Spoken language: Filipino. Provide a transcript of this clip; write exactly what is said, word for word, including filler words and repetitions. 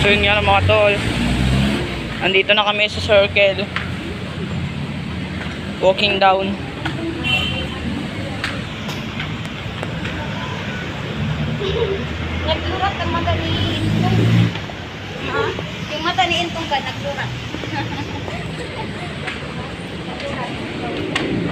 So yun nga mga tol, andito na kami sa circle, walking down. Naglurat ang mata ni Intong. Ha? Yung mata ni Intong ka, naglurat. Naglurat.